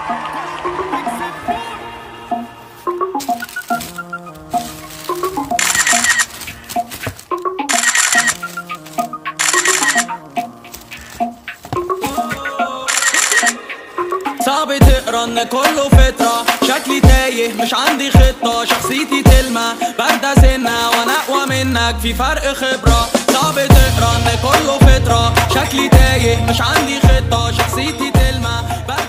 صعب تقرا ان كله فترة، شكلي تايه مش عندي خطة، شخصيتي تلمع باردة سنة وانا اقوى منك في فرق خبرة. صعب تقرا ان كله فترة، شكلي تايه مش عندي خطة، شخصيتي تلمع